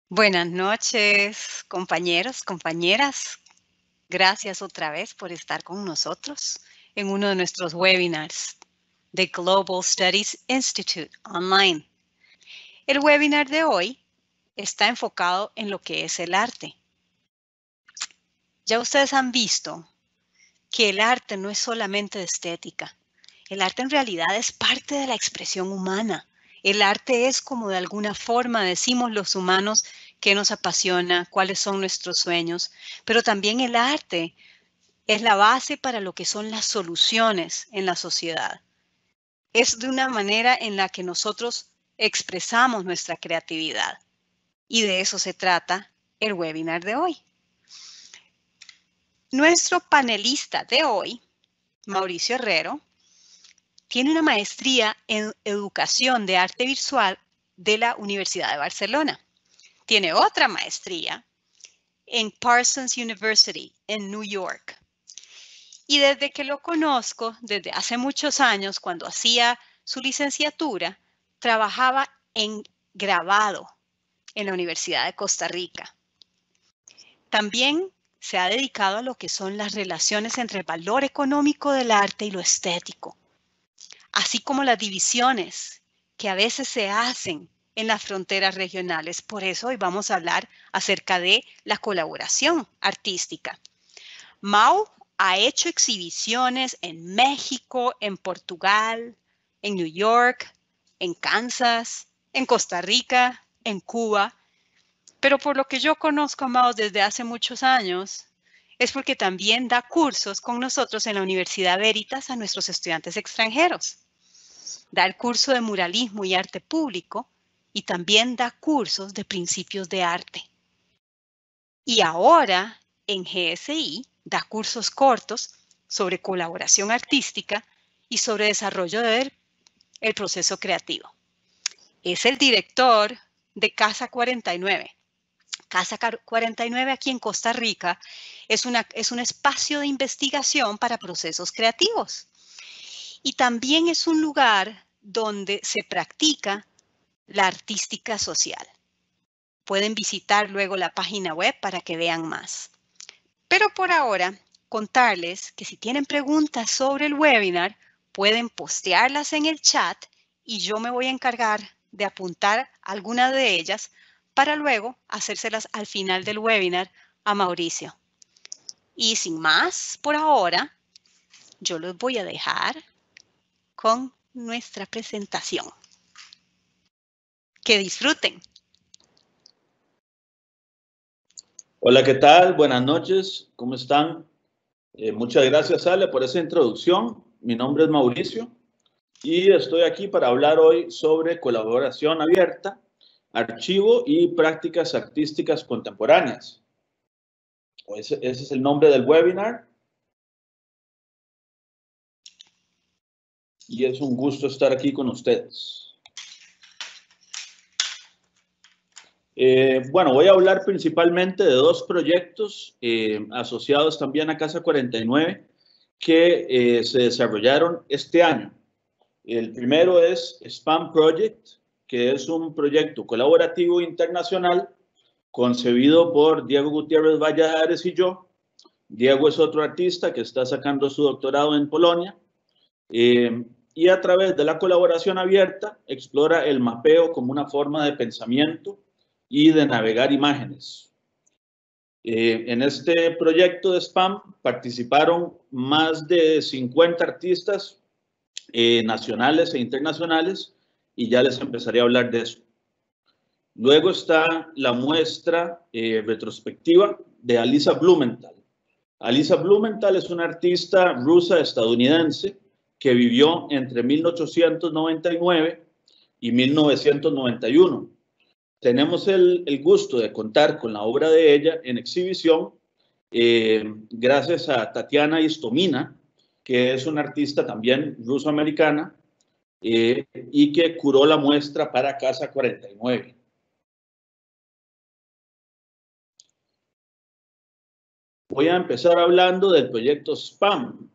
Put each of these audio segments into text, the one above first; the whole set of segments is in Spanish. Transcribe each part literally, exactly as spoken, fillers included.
Buenas noches, compañeros, compañeras. Gracias otra vez por estar con nosotros en uno de nuestros webinars de Global Studies Institute Online. El webinar de hoy está enfocado en lo que es el arte. Ya ustedes han visto que el arte no es solamente de estética. El arte en realidad es parte de la expresión humana. El arte es como de alguna forma decimos los humanos qué nos apasiona, cuáles son nuestros sueños, pero también el arte es la base para lo que son las soluciones en la sociedad. Es de una manera en la que nosotros expresamos nuestra creatividad. Y de eso se trata el webinar de hoy. Nuestro panelista de hoy, Mauricio Herrero, tiene una maestría en Educación de Arte Visual de la Universidad de Barcelona. Tiene otra maestría en Parsons University en New York. Y desde que lo conozco, desde hace muchos años, cuando hacía su licenciatura, trabajaba en grabado en la Universidad de Costa Rica. También se ha dedicado a lo que son las relaciones entre el valor económico del arte y lo estético, así como las divisiones que a veces se hacen en las fronteras regionales. Por eso hoy vamos a hablar acerca de la colaboración artística. Mau ha hecho exhibiciones en México, en Portugal, en New York, en Kansas, en Costa Rica, en Cuba. Pero por lo que yo conozco a Mau desde hace muchos años, es porque también da cursos con nosotros en la Universidad Veritas a nuestros estudiantes extranjeros. Da el curso de muralismo y arte público y también da cursos de principios de arte. Y ahora en G S I da cursos cortos sobre colaboración artística y sobre desarrollo del el proceso creativo. Es el director de Casa cuarenta y nueve. Casa cuarenta y nueve aquí en Costa Rica es, una, es un espacio de investigación para procesos creativos. Y también es un lugar donde se practica la artística social. Pueden visitar luego la página web para que vean más. Pero por ahora, contarles que si tienen preguntas sobre el webinar, pueden postearlas en el chat y yo me voy a encargar de apuntar algunas de ellas para luego hacérselas al final del webinar a Mauricio. Y sin más, por ahora, yo los voy a dejar con nuestra presentación. Que disfruten. Hola, ¿qué tal? Buenas noches, ¿cómo están? Eh, muchas gracias, Ale, por esa introducción. Mi nombre es Mauricio y estoy aquí para hablar hoy sobre colaboración abierta, archivo y prácticas artísticas contemporáneas. Ese, ese es el nombre del webinar. Y es un gusto estar aquí con ustedes. Eh, bueno, voy a hablar principalmente de dos proyectos eh, asociados también a Casa cuarenta y nueve que eh, se desarrollaron este año. El primero es Spam Project, que es un proyecto colaborativo internacional concebido por Diego Gutiérrez Valladares y yo. Diego es otro artista que está sacando su doctorado en Polonia. Eh, y a través de la colaboración abierta explora el mapeo como una forma de pensamiento y de navegar imágenes. Eh, en este proyecto de Spam participaron más de cincuenta artistas eh, nacionales e internacionales y ya les empezaré a hablar de eso. Luego está la muestra eh, retrospectiva de Alisa Blumenthal. Alisa Blumenthal es una artista rusa estadounidense que vivió entre mil ochocientos noventa y nueve y mil novecientos noventa y uno. Tenemos el, el gusto de contar con la obra de ella en exhibición eh, gracias a Tatiana Istomina, que es una artista también ruso-americana eh, y que curó la muestra para Casa cuarenta y nueve. Voy a empezar hablando del proyecto Spam.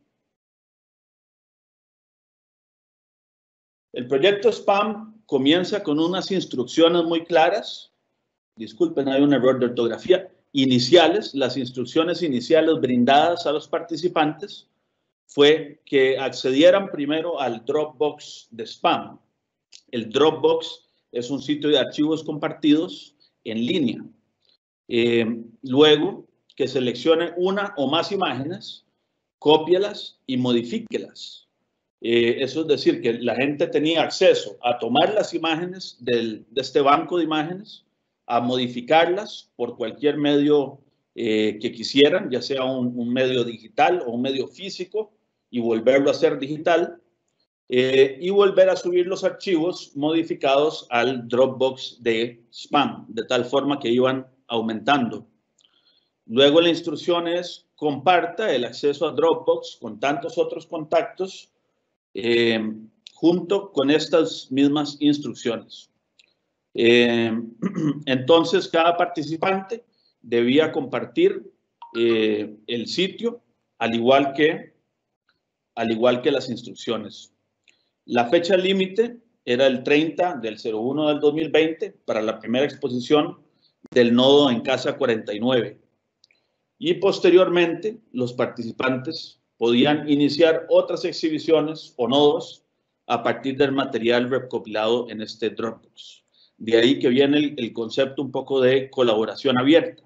El proyecto Spam comienza con unas instrucciones muy claras disculpen, hay un error de ortografía, iniciales, las instrucciones iniciales brindadas a los participantes fue que accedieran primero al Dropbox de spam. El Dropbox es un sitio de archivos compartidos en línea. Eh, luego, que seleccione una o más imágenes, cópielas y modifíquelas. Eh, eso es decir, que la gente tenía acceso a tomar las imágenes del, de este banco de imágenes, a modificarlas por cualquier medio eh, que quisieran, ya sea un, un medio digital o un medio físico, y volverlo a hacer digital, eh, y volver a subir los archivos modificados al Dropbox de spam, de tal forma que iban aumentando. Luego la instrucción es: comparta el acceso a Dropbox con tantos otros contactos eh, junto con estas mismas instrucciones. Eh, entonces, cada participante debía compartir eh, el sitio, al igual que, al igual que las instrucciones. La fecha límite era el treinta del cero uno del dos mil veinte para la primera exposición del nodo en Casa cuarenta y nueve. Y posteriormente, los participantes podían iniciar otras exhibiciones o nodos a partir del material recopilado en este Dropbox. De ahí que viene el, el concepto un poco de colaboración abierta.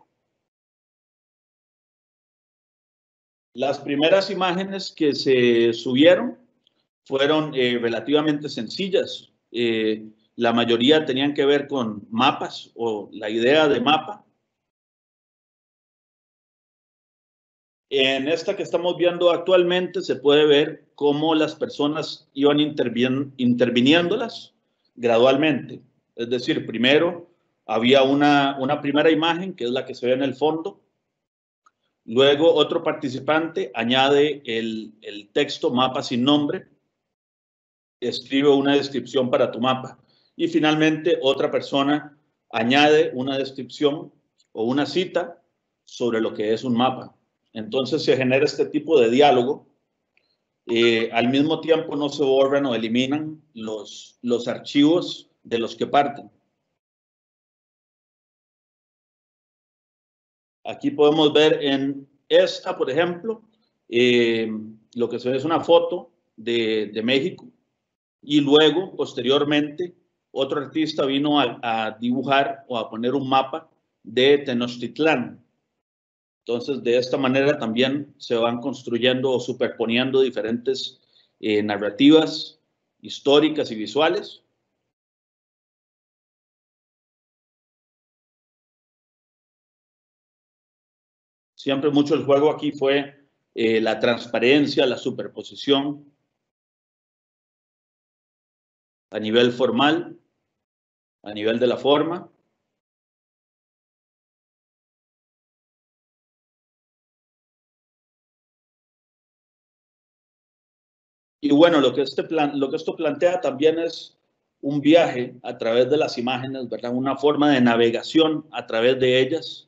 Las primeras imágenes que se subieron fueron eh, relativamente sencillas. Eh, la mayoría tenían que ver con mapas o la idea de mapa. En esta que estamos viendo actualmente se puede ver cómo las personas iban intervin interviniéndolas gradualmente. Es decir, primero había una, una primera imagen, que es la que se ve en el fondo. Luego otro participante añade el, el texto mapa sin nombre. Escribe una descripción para tu mapa. Y finalmente otra persona añade una descripción o una cita sobre lo que es un mapa. Entonces se genera este tipo de diálogo. Eh, al mismo tiempo no se borran o eliminan los, los archivos de los que parten. Aquí podemos ver en esta, por ejemplo, eh, lo que se ve es una foto de, de México. Y luego, posteriormente, otro artista vino a, a dibujar o a poner un mapa de Tenochtitlán. Entonces, de esta manera también se van construyendo o superponiendo diferentes eh, narrativas históricas y visuales. Siempre mucho el juego aquí fue eh, la transparencia, la superposición a nivel formal, a nivel de la forma. Y bueno, lo que, este plan, lo que esto plantea también es un viaje a través de las imágenes, ¿verdad? Una forma de navegación a través de ellas.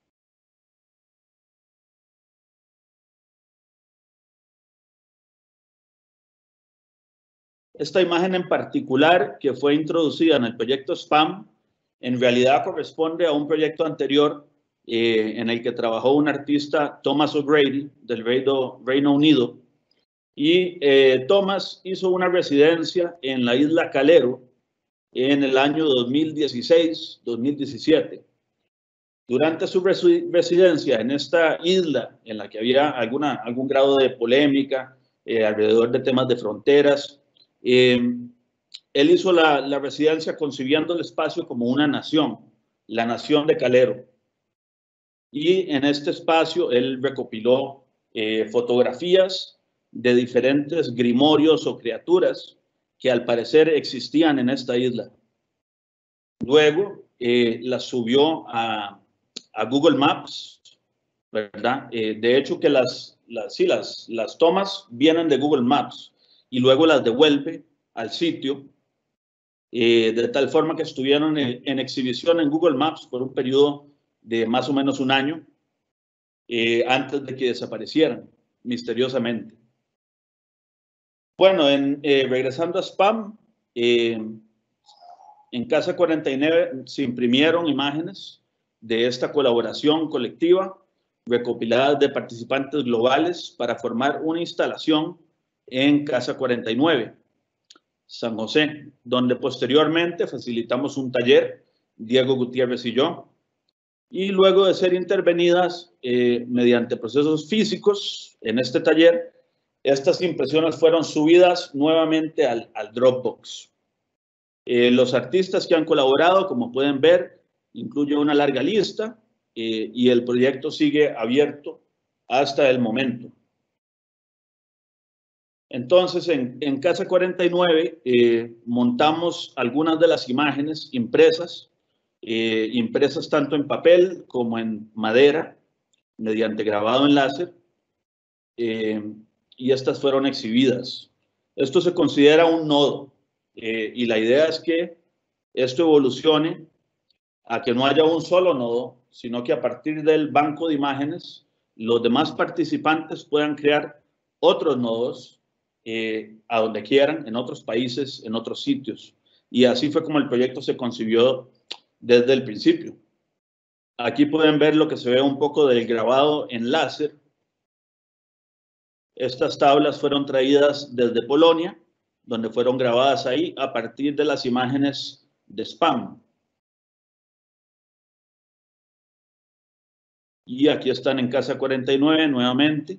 Esta imagen en particular, que fue introducida en el proyecto spam, en realidad corresponde a un proyecto anterior eh, en el que trabajó un artista, Thomas O'Grady, del Reino, Reino Unido. Y eh, Thomas hizo una residencia en la isla Calero en el año dos mil dieciséis dos mil diecisiete. Durante su residencia en esta isla, en la que había alguna, algún grado de polémica eh, alrededor de temas de fronteras, eh, él hizo la, la residencia concibiendo el espacio como una nación, la nación de Calero. Y en este espacio él recopiló eh, fotografías de diferentes grimorios o criaturas que al parecer existían en esta isla. Luego eh, las subió a, a Google Maps, ¿verdad? Eh, de hecho que las, las, sí, las, las tomas vienen de Google Maps y luego las devuelve al sitio, eh, de tal forma que estuvieron en, en exhibición en Google Maps por un periodo de más o menos un año, eh, antes de que desaparecieran misteriosamente. Bueno, en, eh, regresando a spam, eh, en Casa cuarenta y nueve se imprimieron imágenes de esta colaboración colectiva recopiladas de participantes globales para formar una instalación en Casa cuarenta y nueve, San José, donde posteriormente facilitamos un taller, Diego Gutiérrez y yo, y luego de ser intervenidas eh, mediante procesos físicos en este taller, estas impresiones fueron subidas nuevamente al, al Dropbox. Eh, los artistas que han colaborado, como pueden ver, incluye una larga lista eh, y el proyecto sigue abierto hasta el momento. Entonces, en, en Casa cuarenta y nueve eh, montamos algunas de las imágenes impresas, eh, impresas tanto en papel como en madera, mediante grabado en láser, eh, y estas fueron exhibidas. Esto se considera un nodo, eh, y la idea es que esto evolucione a que no haya un solo nodo, sino que a partir del banco de imágenes, los demás participantes puedan crear otros nodos eh, a donde quieran, en otros países, en otros sitios. Y así fue como el proyecto se concibió desde el principio. Aquí pueden ver lo que se ve un poco del grabado en láser. Estas tablas fueron traídas desde Polonia, donde fueron grabadas ahí a partir de las imágenes de spam. Y aquí están en Casa cuarenta y nueve nuevamente.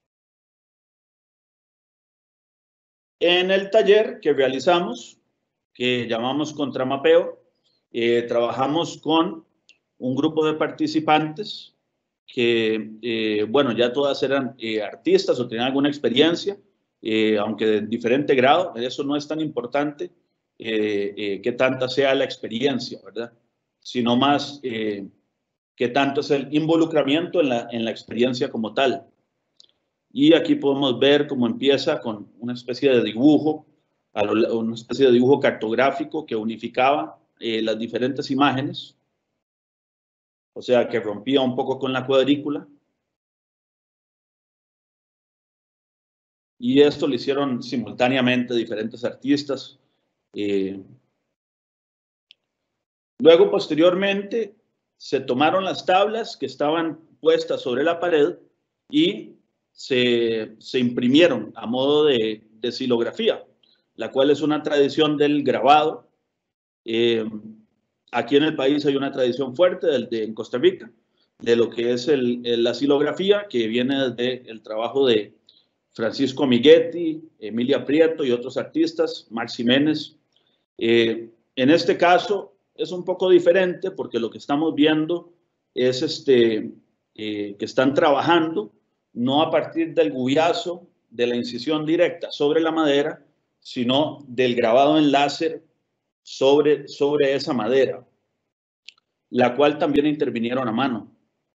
En el taller que realizamos, que llamamos Contramapeo, eh, trabajamos con un grupo de participantes que, eh, bueno, ya todas eran eh, artistas o tenían alguna experiencia, eh, aunque de diferente grado. Eso no es tan importante, eh, eh, que tanta sea la experiencia, ¿verdad? Sino más eh, que tanto es el involucramiento en la, en la experiencia como tal. Y aquí podemos ver cómo empieza con una especie de dibujo, una especie de dibujo cartográfico que unificaba eh, las diferentes imágenes, o sea, que rompía un poco con la cuadrícula. Y esto lo hicieron simultáneamente diferentes artistas. Eh, luego, posteriormente, se tomaron las tablas que estaban puestas sobre la pared y se, se imprimieron a modo de, de xilografía, la cual es una tradición del grabado. Eh, aquí en el país hay una tradición fuerte, del, de, en Costa Rica, de lo que es el, el, la xilografía, que viene desde el trabajo de Francisco Miguetti, Emilia Prieto y otros artistas, Max Jiménez. Eh, en este caso es un poco diferente porque lo que estamos viendo es este, eh, que están trabajando no a partir del gubiazo, de la incisión directa sobre la madera, sino del grabado en láser sobre, sobre esa madera, la cual también intervinieron a mano.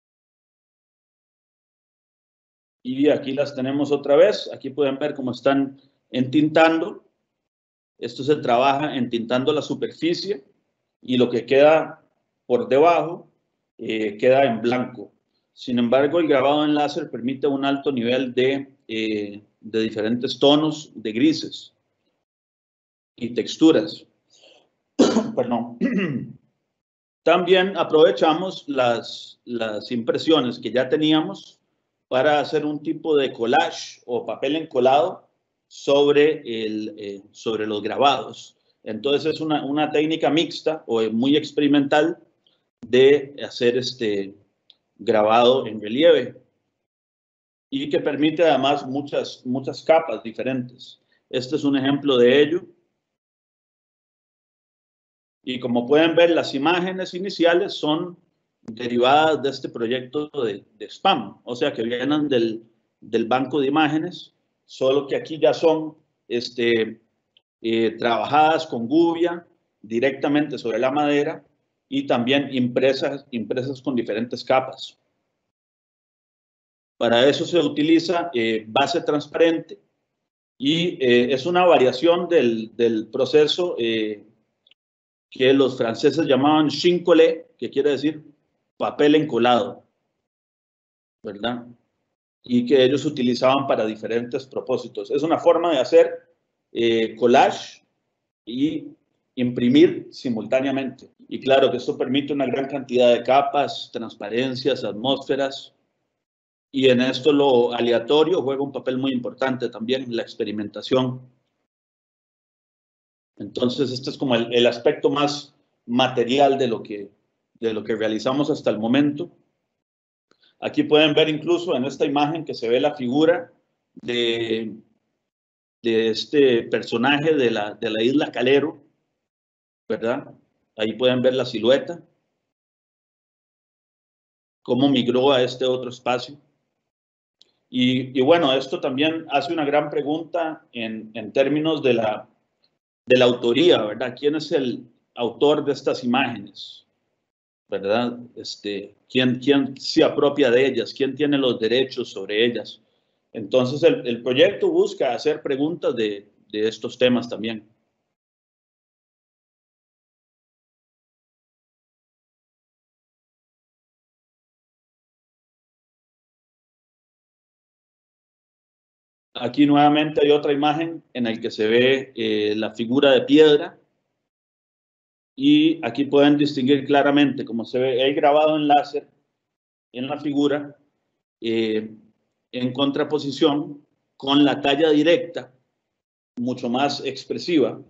Y aquí las tenemos otra vez. Aquí pueden ver cómo están entintando. Esto se trabaja entintando la superficie y lo que queda por debajo eh, queda en blanco. Sin embargo, el grabado en láser permite un alto nivel de, eh, de diferentes tonos de grises y texturas. Perdón. También aprovechamos las, las impresiones que ya teníamos para hacer un tipo de collage o papel encolado sobre, el, eh, sobre los grabados. Entonces es una, una técnica mixta o muy experimental de hacer este grabado en relieve y que permite además muchas, muchas capas diferentes. Este es un ejemplo de ello. Y como pueden ver, las imágenes iniciales son derivadas de este proyecto de, de spam, o sea que vienen del, del banco de imágenes, solo que aquí ya son este, eh, trabajadas con gubia directamente sobre la madera y también impresas, impresas con diferentes capas. Para eso se utiliza eh, base transparente y eh, es una variación del, del proceso eh, que los franceses llamaban chincolé, que quiere decir papel encolado, ¿verdad? Y que ellos utilizaban para diferentes propósitos. Es una forma de hacer eh, collage y imprimir simultáneamente. Y claro que esto permite una gran cantidad de capas, transparencias, atmósferas, y en esto lo aleatorio juega un papel muy importante también, la experimentación. Entonces, este es como el, el aspecto más material de lo, que, de lo que realizamos hasta el momento. Aquí pueden ver incluso en esta imagen que se ve la figura de, de este personaje de la, de la isla Calero, ¿verdad? Ahí pueden ver la silueta, cómo migró a este otro espacio. Y, y bueno, esto también hace una gran pregunta en, en términos de la, de la autoría, ¿verdad? ¿Quién es el autor de estas imágenes? ¿Verdad? Este, ¿quién, quién se apropia de ellas? ¿Quién tiene los derechos sobre ellas? Entonces, el, el proyecto busca hacer preguntas de, de estos temas también. Aquí nuevamente hay otra imagen en la que se ve eh, la figura de piedra. Y aquí pueden distinguir claramente, como se ve, he grabado en láser en la figura, eh, en contraposición con la talla directa, mucho más expresiva.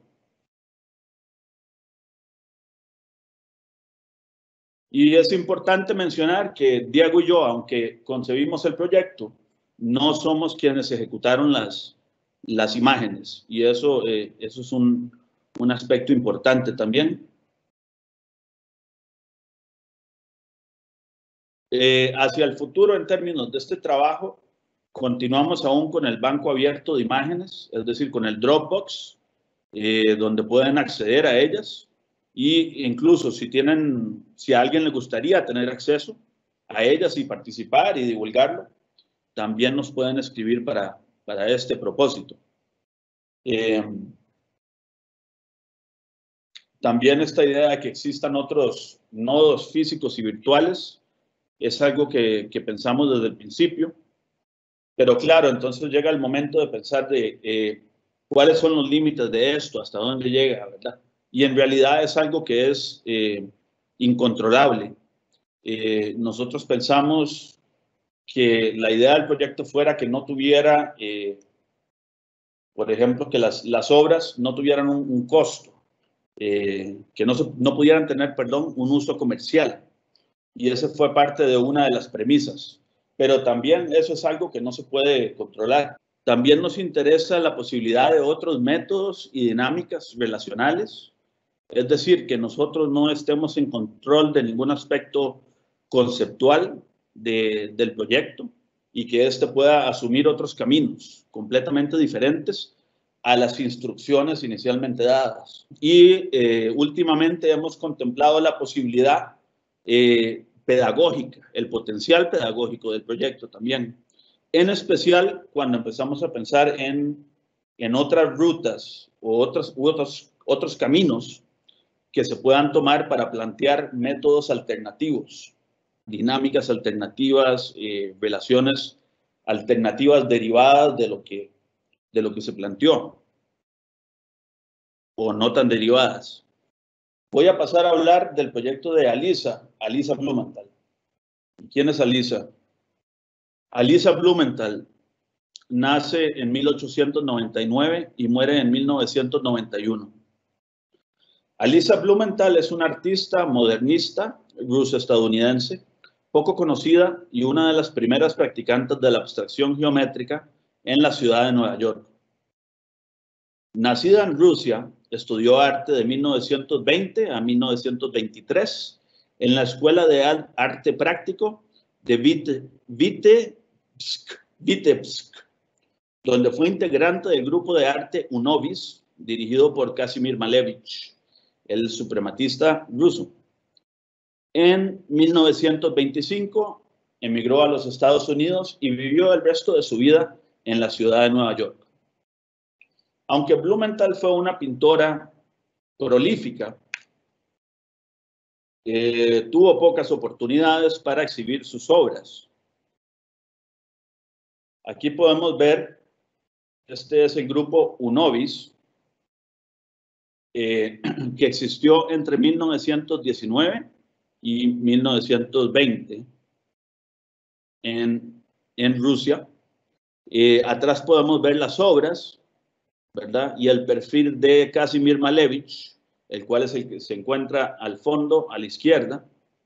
Y es importante mencionar que Diego y yo, aunque concebimos el proyecto, no somos quienes ejecutaron las, las imágenes. Y eso, eh, eso es un, un aspecto importante también. Eh, hacia el futuro, en términos de este trabajo, continuamos aún con el banco abierto de imágenes, es decir, con el Dropbox, eh, donde pueden acceder a ellas. Y incluso si tienen, si a alguien le gustaría tener acceso a ellas y participar y divulgarlo, también nos pueden escribir para, para este propósito. Eh, también esta idea de que existan otros nodos físicos y virtuales es algo que, que pensamos desde el principio. Pero claro, entonces llega el momento de pensar de eh, cuáles son los límites de esto, hasta dónde llega, ¿verdad? Y en realidad es algo que es eh, incontrolable. Eh, nosotros pensamos que la idea del proyecto fuera que no tuviera, eh, por ejemplo, que las, las obras no tuvieran un, un costo, eh, que no, se, no pudieran tener, perdón, un uso comercial. Y esa fue parte de una de las premisas. Pero también eso es algo que no se puede controlar. También nos interesa la posibilidad de otros métodos y dinámicas relacionales, es decir, que nosotros no estemos en control de ningún aspecto conceptual de, del proyecto y que éste pueda asumir otros caminos completamente diferentes a las instrucciones inicialmente dadas. Y eh, últimamente hemos contemplado la posibilidad eh, pedagógica, el potencial pedagógico del proyecto también. En especial cuando empezamos a pensar en, en otras rutas o otros, u otros, otros caminos que se puedan tomar para plantear métodos alternativos, dinámicas alternativas, eh, relaciones alternativas derivadas de lo, que, de lo que se planteó o no tan derivadas. Voy a pasar a hablar del proyecto de Alisa, Alisa Blumenthal. ¿Quién es Alisa? Alisa Blumenthal nace en mil ochocientos noventa y nueve y muere en mil novecientos noventa y uno. Alisa Blumenthal es una artista modernista ruso-estadounidense, poco conocida y una de las primeras practicantes de la abstracción geométrica en la ciudad de Nueva York. Nacida en Rusia, estudió arte de mil novecientos veinte a mil novecientos veintitrés en la Escuela de Arte Práctico de Vitebsk, Vitebsk, donde fue integrante del grupo de arte Unovis, dirigido por Kazimir Malevich, el suprematista ruso. En mil novecientos veinticinco emigró a los Estados Unidos y vivió el resto de su vida en la ciudad de Nueva York. Aunque Blumenthal fue una pintora prolífica, eh, tuvo pocas oportunidades para exhibir sus obras. Aquí podemos ver, este es el grupo Unovis, eh, que existió entre mil novecientos diecinueve y mil novecientos veinte en, en Rusia. Eh, atrás podemos ver las obras, ¿verdad? Y el perfil de Kazimir Malevich, el cual es el que se encuentra al fondo, a la izquierda,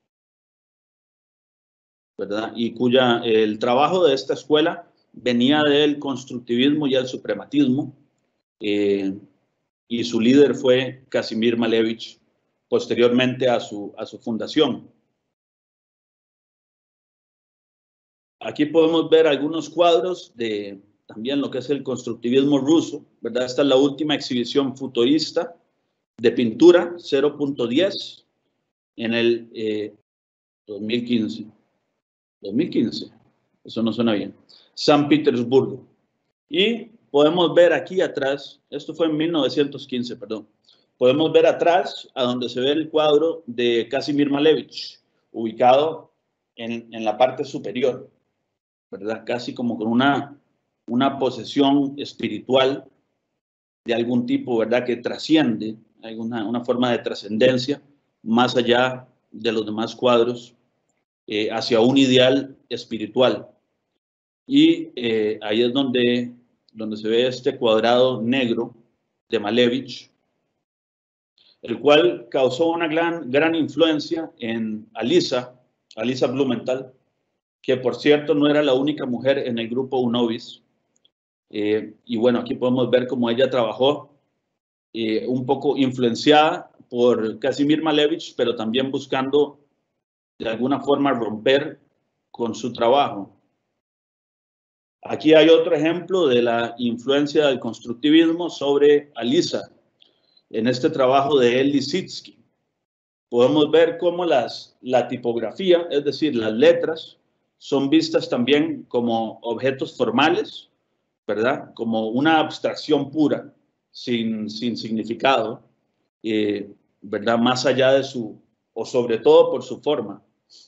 ¿verdad? Y cuya el trabajo de esta escuela venía del constructivismo y el suprematismo, eh, y su líder fue Kazimir Malevich, posteriormente a su, a su fundación. Aquí podemos ver algunos cuadros de también lo que es el constructivismo ruso, ¿verdad? Esta es la última exhibición futurista de pintura, cero punto diez, en el eh, dos mil quince. dos mil quince, eso no suena bien. San Petersburgo. Y podemos ver aquí atrás, esto fue en mil novecientos quince, perdón. Podemos ver atrás a donde se ve el cuadro de Kazimir Malevich, ubicado en, en la parte superior, ¿verdad? Casi como con una, una posesión espiritual de algún tipo, ¿verdad? Que trasciende, hay una, una forma de trascendencia más allá de los demás cuadros, eh, hacia un ideal espiritual. Y eh, ahí es donde, donde se ve este cuadrado negro de Malevich, el cual causó una gran, gran influencia en Alisa, Alisa Blumenthal, que por cierto no era la única mujer en el grupo Unovis. Eh, y bueno, aquí podemos ver cómo ella trabajó, eh, un poco influenciada por Kazimir Malevich, pero también buscando de alguna forma romper con su trabajo. Aquí hay otro ejemplo de la influencia del constructivismo sobre Alisa, en este trabajo de El Lissitzky. Podemos ver cómo las, la tipografía, es decir, las letras, son vistas también como objetos formales, ¿verdad? Como una abstracción pura, sin, sin significado, eh, ¿verdad? Más allá de su, o sobre todo por su forma.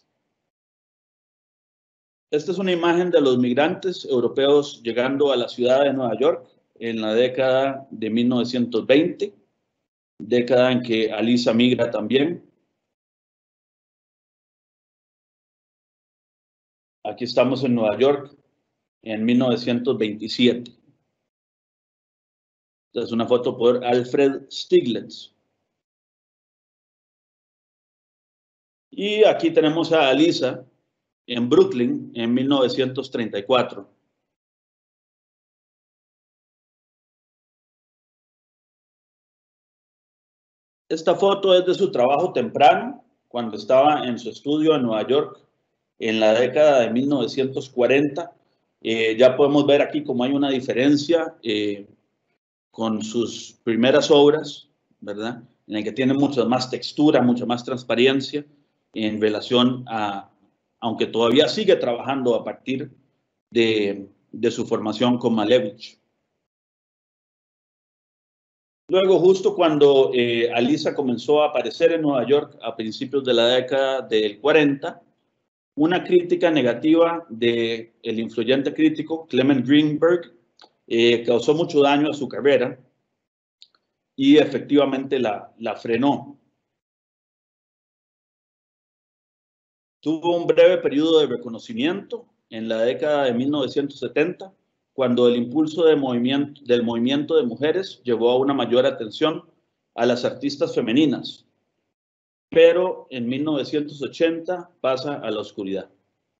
Esta es una imagen de los migrantes europeos llegando a la ciudad de Nueva York en la década de mil novecientos veinte, década en que Alisa migra también. Aquí estamos en Nueva York en mil novecientos veintisiete. Esta es una foto por Alfred Stieglitz. Y aquí tenemos a Alisa en Brooklyn en mil novecientos treinta y cuatro. Esta foto es de su trabajo temprano, cuando estaba en su estudio en Nueva York, en la década de mil novecientos cuarenta. Eh, ya podemos ver aquí cómo hay una diferencia eh, con sus primeras obras, ¿verdad? En el que tiene mucha más textura, mucha más transparencia en relación a, aunque todavía sigue trabajando a partir de, de su formación con Malevich. Luego, justo cuando eh, Alisa comenzó a aparecer en Nueva York a principios de la década del cuarenta, una crítica negativa del influyente crítico Clement Greenberg eh, causó mucho daño a su carrera y efectivamente la, la frenó. Tuvo un breve periodo de reconocimiento en la década de mil novecientos setenta, cuando el impulso de movimiento, del movimiento de mujeres llevó a una mayor atención a las artistas femeninas, pero en mil novecientos ochenta pasa a la oscuridad.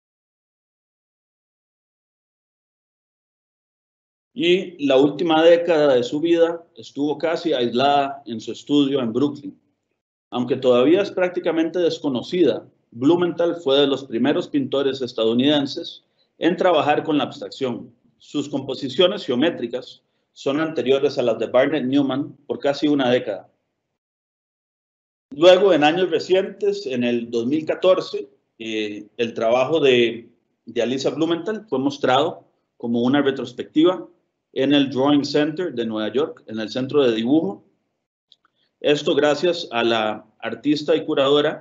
Y la última década de su vida estuvo casi aislada en su estudio en Brooklyn. Aunque todavía es prácticamente desconocida, Blumenthal fue de los primeros pintores estadounidenses en trabajar con la abstracción. Sus composiciones geométricas son anteriores a las de Barnett Newman por casi una década. Luego, en años recientes, en el dos mil catorce, eh, el trabajo de, de Alisa Blumenthal fue mostrado como una retrospectiva en el Drawing Center de Nueva York, en el centro de dibujo. Esto gracias a la artista y curadora.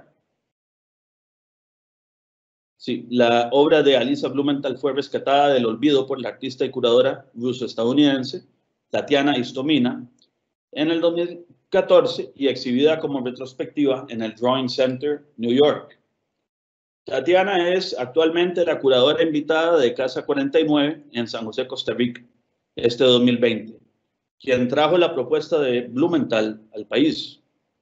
Sí, la obra de Alisa Blumenthal fue rescatada del olvido por la artista y curadora ruso-estadounidense Tatiana Istomina en el dos mil catorce y exhibida como retrospectiva en el Drawing Center, New York. Tatiana es actualmente la curadora invitada de Casa cuarenta y nueve en San José, Costa Rica, este dos mil veinte, quien trajo la propuesta de Blumenthal al país.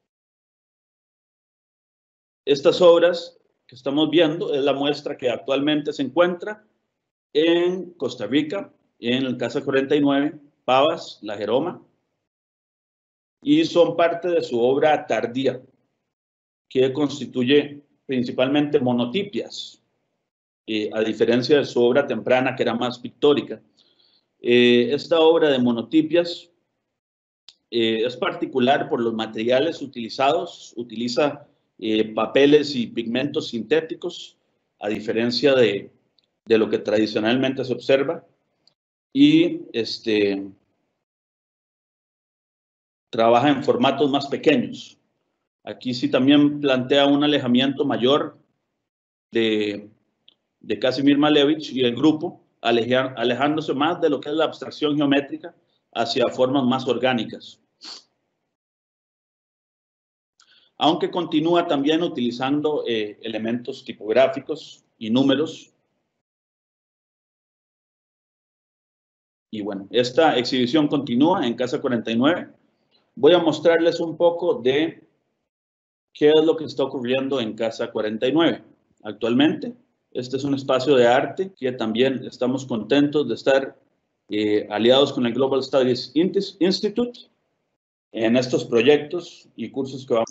Estas obras que estamos viendo es la muestra que actualmente se encuentra en Costa Rica, en el Casa cuarenta y nueve, Pavas, La Jeroma, y son parte de su obra tardía, que constituye principalmente monotipias, eh, a diferencia de su obra temprana, que era más pictórica. Eh, esta obra de monotipias eh, es particular por los materiales utilizados, utiliza eh, papeles y pigmentos sintéticos, a diferencia de, de lo que tradicionalmente se observa, y este, trabaja en formatos más pequeños. Aquí sí también plantea un alejamiento mayor de, de Kazimir Malevich y el grupo, alejar, alejándose más de lo que es la abstracción geométrica hacia formas más orgánicas. Aunque continúa también utilizando eh, elementos tipográficos y números. Y bueno, esta exhibición continúa en Casa cuarenta y nueve. Voy a mostrarles un poco de qué es lo que está ocurriendo en Casa cuarenta y nueve actualmente. Este es un espacio de arte que también estamos contentos de estar eh, aliados con el Global Studies Institute en estos proyectos y cursos que vamos.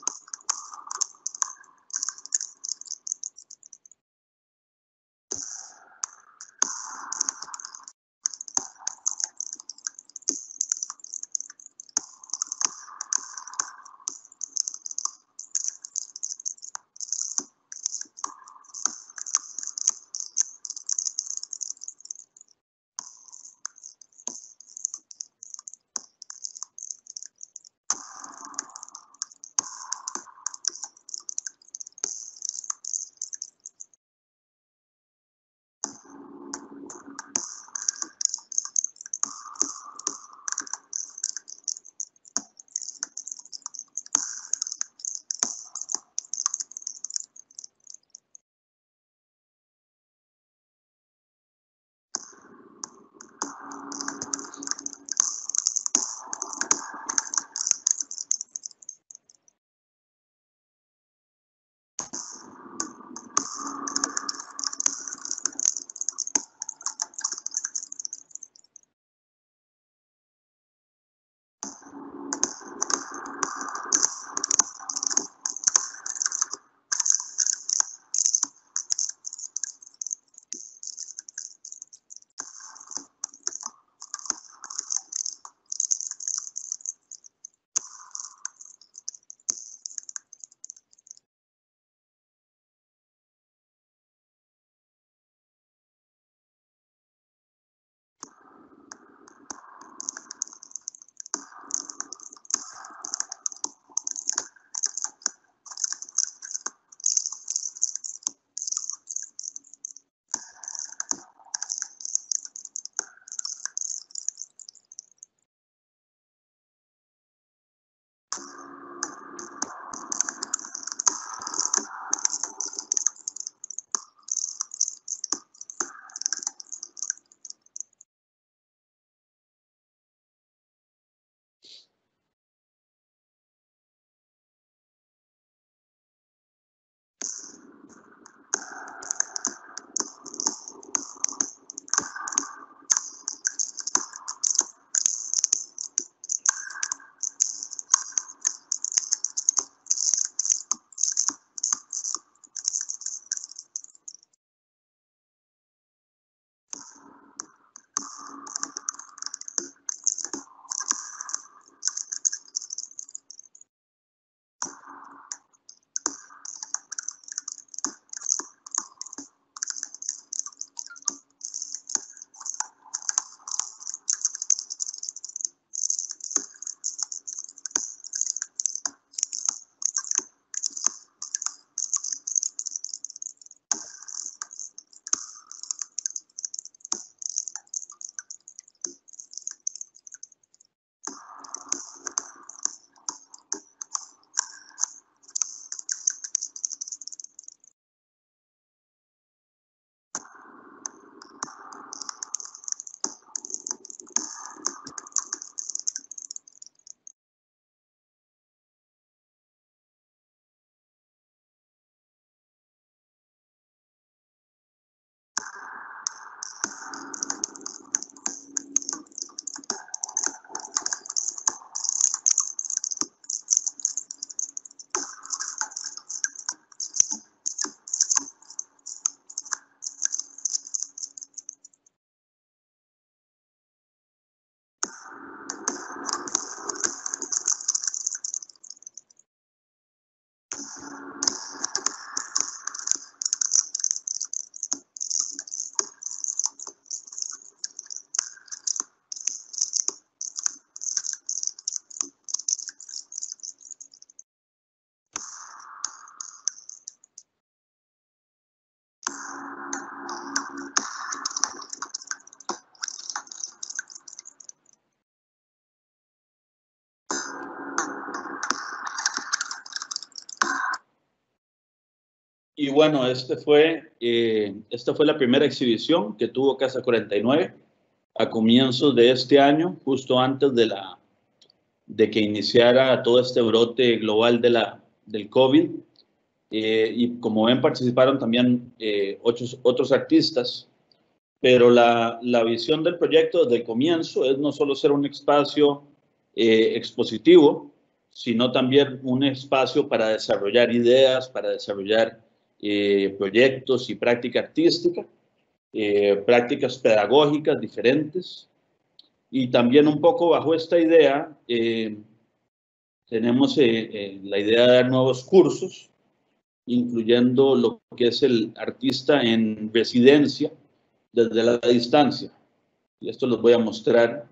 Y bueno, este fue, eh, esta fue la primera exhibición que tuvo Casa cuarenta y nueve a comienzos de este año, justo antes de, la, de que iniciara todo este brote global de la, del COVID. Eh, y como ven, participaron también eh, otros, otros artistas, pero la, la visión del proyecto desde el comienzo es no solo ser un espacio eh, expositivo, sino también un espacio para desarrollar ideas, para desarrollar eh, proyectos y práctica artística, eh, prácticas pedagógicas diferentes. Y también un poco bajo esta idea, eh, tenemos eh, eh, la idea de dar nuevos cursos, incluyendo lo que es el artista en residencia desde la distancia. Y esto les voy a mostrar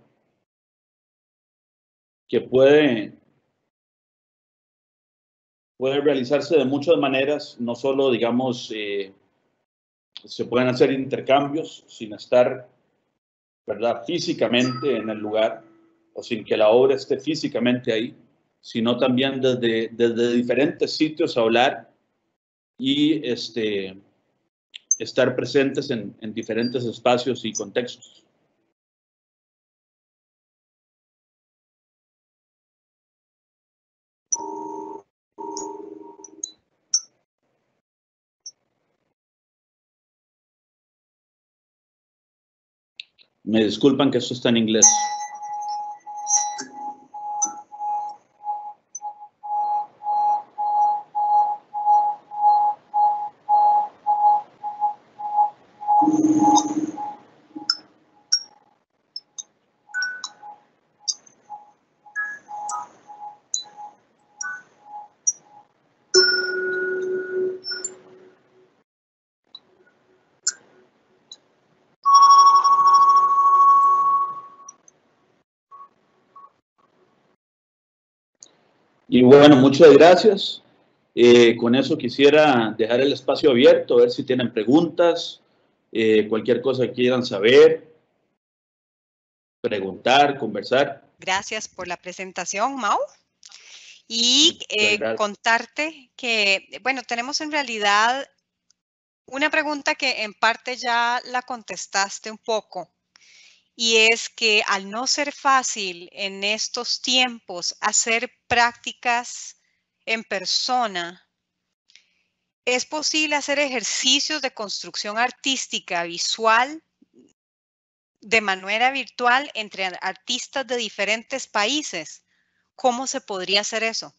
que puede, puede realizarse de muchas maneras, no solo, digamos, eh, se pueden hacer intercambios sin estar, ¿verdad?, físicamente en el lugar o sin que la obra esté físicamente ahí, sino también desde, desde diferentes sitios hablar y este, estar presentes en, en diferentes espacios y contextos. Me disculpan que esto está en inglés. Y bueno, muchas gracias. Eh, con eso quisiera dejar el espacio abierto, a ver si tienen preguntas, eh, cualquier cosa que quieran saber, preguntar, conversar. Gracias por la presentación, Mau. Y eh, contarte que, bueno, tenemos en realidad una pregunta que en parte ya la contestaste un poco. Y es que al no ser fácil en estos tiempos hacer prácticas en persona, ¿es posible hacer ejercicios de construcción artística visual de manera virtual entre artistas de diferentes países? ¿Cómo se podría hacer eso?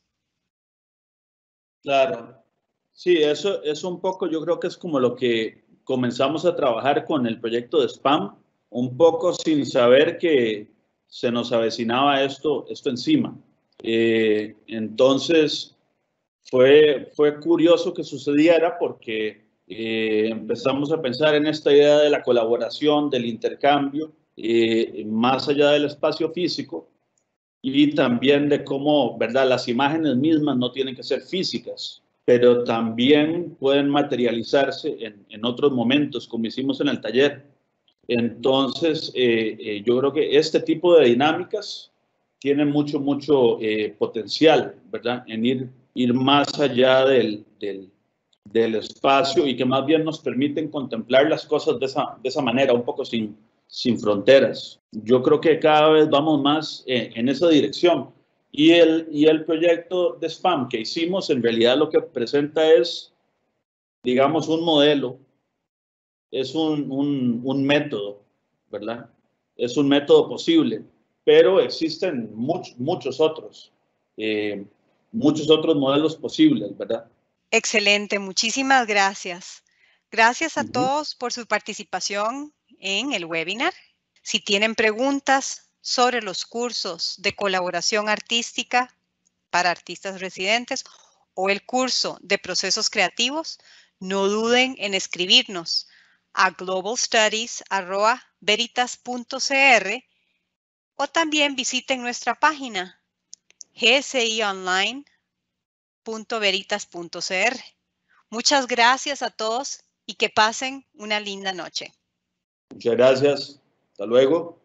Claro, sí, eso es un poco, yo creo que es como lo que comenzamos a trabajar con el proyecto de SPAM, un poco sin saber que se nos avecinaba esto, esto encima. Eh, entonces, fue, fue curioso que sucediera porque eh, empezamos a pensar en esta idea de la colaboración, del intercambio, eh, más allá del espacio físico, y también de cómo, ¿verdad?, las imágenes mismas no tienen que ser físicas, pero también pueden materializarse en, en otros momentos, como hicimos en el taller. Entonces, eh, eh, yo creo que este tipo de dinámicas tienen mucho, mucho eh, potencial, ¿verdad?, en ir, ir más allá del, del, del espacio y que más bien nos permiten contemplar las cosas de esa, de esa manera, un poco sin, sin fronteras. Yo creo que cada vez vamos más en, en esa dirección. Y el, y el proyecto de SPAM que hicimos, en realidad lo que presenta es, digamos, un modelo, es un, un, un método, ¿verdad? Es un método posible, pero existen much, muchos otros, eh, muchos otros modelos posibles, ¿verdad? Excelente, muchísimas gracias. Gracias a todos por su participación en el webinar. Si tienen preguntas sobre los cursos de colaboración artística para artistas residentes o el curso de procesos creativos, no duden en escribirnos a global studies arroba veritas punto c r o también visiten nuestra página g s i online punto veritas punto c r. Muchas gracias a todos y que pasen una linda noche. Muchas gracias. Hasta luego.